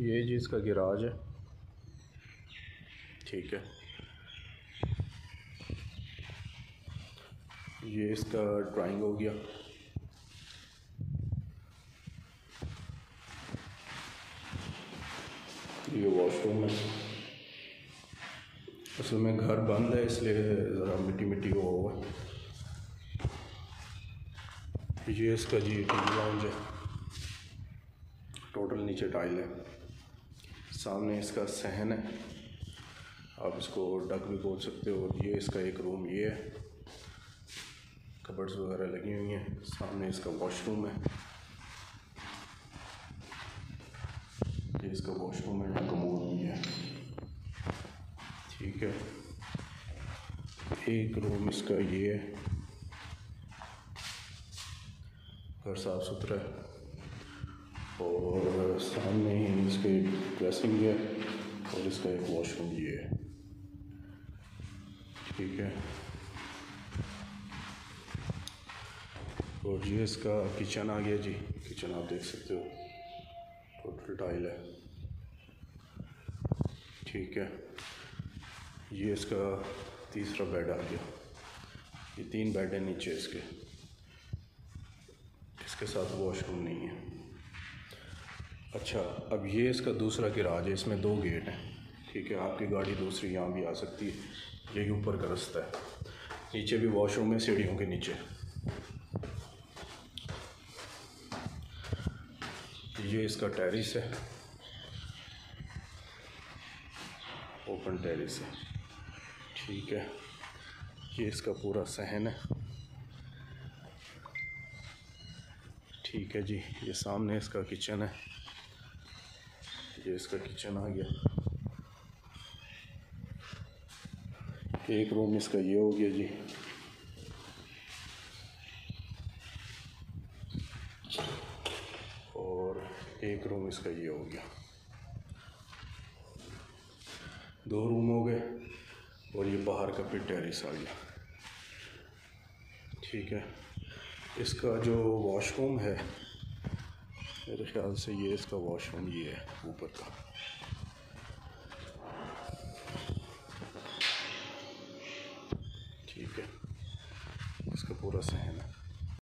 ये जी इसका गिराज है। ठीक है, ये इसका ड्राइंग हो गया। ये वॉशरूम है। असल में घर बंद है इसलिए ज़रा मिट्टी मिट्टी हुआ हुआ है। ये इसका जी टीवी लाउंज है। टोटल नीचे टाइल है। सामने इसका सहन है, आप इसको डक भी बोल सकते हो। ये इसका एक रूम ये है, कबर्ड्स वगैरह लगी हुई हैं। सामने इसका वॉशरूम है। ये इसका वॉशरूम है, कमोड भी है। ठीक है, एक रूम इसका ये है। घर साफ़ सुथरा है और सामने ही इसके ड्रेसिंग है और इसका एक वॉशरूम ये है। ठीक है, और ये इसका किचन आ गया जी। किचन आप देख सकते हो, टोटल टाइल है। ठीक है, ये इसका तीसरा बेड आ गया। ये 3 बेड है नीचे इसके साथ वॉशरूम नहीं है। अच्छा, अब ये इसका दूसरा गिराज है। इसमें 2 गेट हैं। ठीक है, आपकी गाड़ी दूसरी यहाँ भी आ सकती है। यही ऊपर का रास्ता है। नीचे भी वॉशरूम है सीढ़ियों के नीचे। ये इसका टेरेस है, ओपन टेरेस है। ठीक है, ये इसका पूरा सहन है। ठीक है जी, ये सामने इसका किचन है। ये इसका किचन आ गया। एक रूम इसका ये हो गया जी। और एक रूम इसका ये हो गया। 2 रूम हो गए और ये बाहर का फिर टेरेस आ गया। ठीक है, इसका जो वॉशरूम है मेरे ख्याल से ये इसका वॉशरूम ये है ऊपर का। ठीक है, इसका पूरा सहन है।